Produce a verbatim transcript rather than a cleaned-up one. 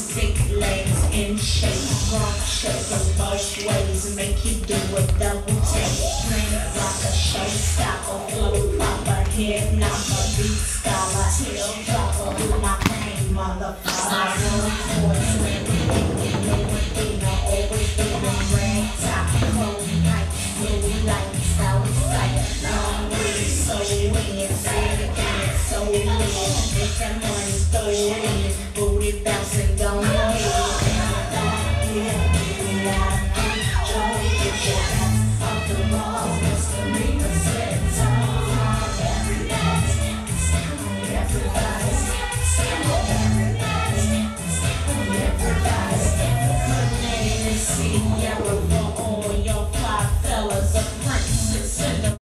music, legs in shape, rock shaking both ways, make you do a double take. Drink like a showstopper, flow proper, hip number, beat scholar, heel dropper, do my pain, motherfucker. I know voice, everything you know, Athena, always feeling red top, cold night, blue lights, out of sight, long way, so weird, say it again, so weird. If that money's throw it in, booty bouncing, don't know. Everybody